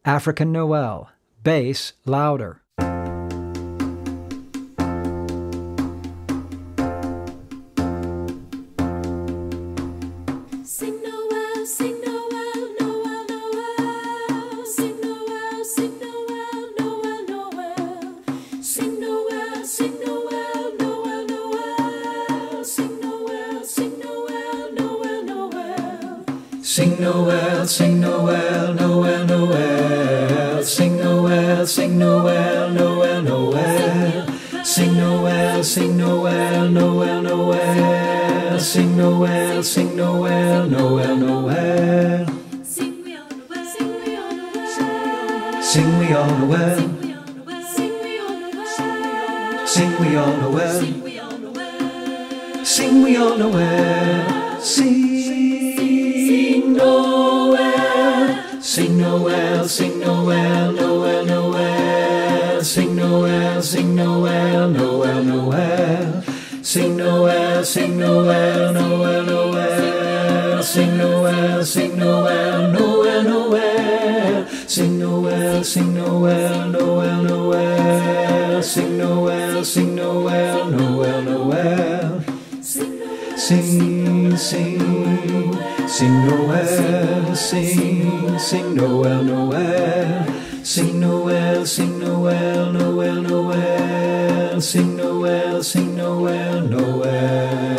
African Noel, bass louder. Sing Noel, sing Noel, Noel, Noel. Sing Noel, sing Noel, Noel, Noel. Sing Noel, sing Noel, Noel, Noel. Sing Noel, sing Noel, Noel, Noel. Sing Noel, sing Noel, Noel, Noel. Sing Noel, sing Noel, Noel, Noel. Sing Noel, sing Noel, Noel, Noel. Sing Noel, sing Noel, Noel, Noel. Sing we all Noel, sing we all Noel. Sing we all Noel, Sing we all Noel. sing we all Noel, Sing we all Noel. sing we all Noel, sing Noel, sing Noel, sing Noel, Noel, Noel, sing Noel, sing Noel, Noel, Noel, sing Noel, sing Noel, Noel, Noel, sing Noel, sing Noel, Noel, Noel, sing Noel, sing Noel, Noel, Noel, sing Noel, sing Noel, Noel, Noel. Sing, sing, sing Noel, sing Noel, Noel. Sing Noel, sing Noel, Noel, Noel. Sing Noel, sing Noel, Noel.